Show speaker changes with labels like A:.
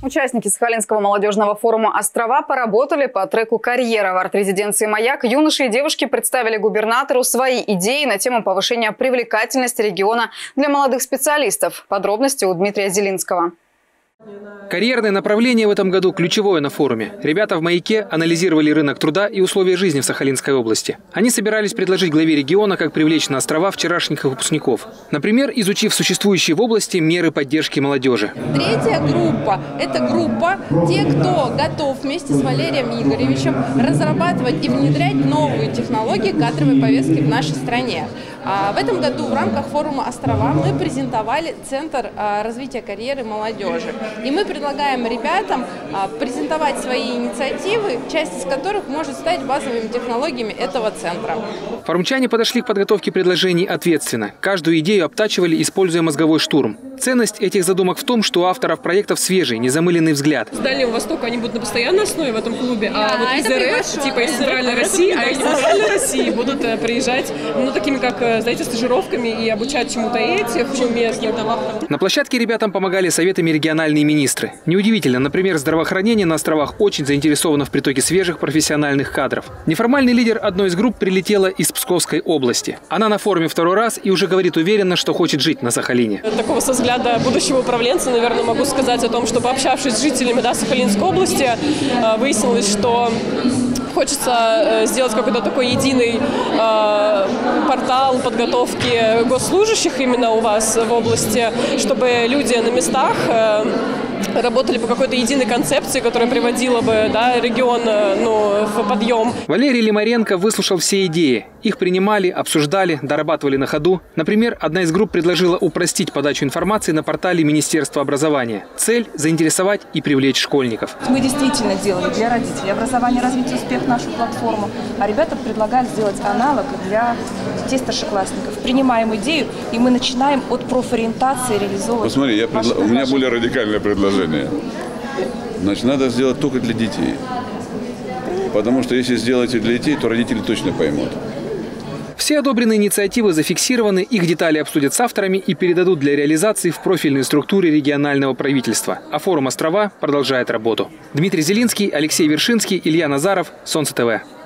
A: Участники Сахалинского молодежного форума «Острова» поработали по треку «Карьера». В арт-резиденции «Маяк» юноши и девушки представили губернатору свои идеи на тему повышения привлекательности региона для молодых специалистов. Подробности у Дмитрия Зелинского.
B: Карьерное направление в этом году ключевое на форуме. Ребята в «Маяке» анализировали рынок труда и условия жизни в Сахалинской области. Они собирались предложить главе региона, как привлечь на острова вчерашних выпускников. Например, изучив существующие в области меры поддержки молодежи.
C: Третья группа – это группа те, кто готов вместе с Валерием Игоревичем разрабатывать и внедрять новые технологии кадровой повестки в нашей стране. В этом году в рамках форума «Острова» мы презентовали Центр развития карьеры молодежи. И мы предлагаем ребятам презентовать свои инициативы, часть из которых может стать базовыми технологиями этого центра.
B: Форумчане подошли к подготовке предложений ответственно. Каждую идею обтачивали, используя мозговой штурм. Ценность этих задумок в том, что у авторов проектов свежий, незамыленный взгляд.
D: С Дальнего Востока они будут на постоянной основе в этом клубе, а вот из РФ, типа из Центральной России, а из Центральной России будут приезжать, такими как, знаете, стажировками и обучать чему-то этих, местным.
B: На площадке ребятам помогали советами региональные министры. Неудивительно, например, здравоохранение на островах очень заинтересовано в притоке свежих профессиональных кадров. Неформальный лидер одной из групп прилетела из Псковской области. Она на форуме второй раз и уже говорит уверенно, что хочет жить на Сахалине.
D: Такого со взгляда будущего управленца, наверное, могу сказать о том, что, пообщавшись с жителями Сахалинской области, выяснилось, что хочется сделать какой-то такой единый портал подготовки госслужащих именно у вас в области, чтобы люди на местах работали по какой-то единой концепции, которая приводила бы регион в подъем.
B: Валерий Лимаренко выслушал все идеи. Их принимали, обсуждали, дорабатывали на ходу. Например, одна из групп предложила упростить подачу информации на портале Министерства образования. Цель – заинтересовать и привлечь школьников.
E: Мы действительно делали для родителей образования «Развитие успех» нашу платформу, а ребята предлагали сделать аналог для детей старшеклассников. Принимаем идею, и мы начинаем от профориентации реализовывать.
F: Посмотри, у меня более радикальное предложение. Значит, надо сделать только для детей. Потому что если сделать для детей, то родители точно поймут.
B: Все одобренные инициативы зафиксированы, их детали обсудят с авторами и передадут для реализации в профильные структуры регионального правительства. А форум «Острова» продолжает работу. Дмитрий Зелинский, Алексей Вершинский, Илья Назаров, Солнце ТВ.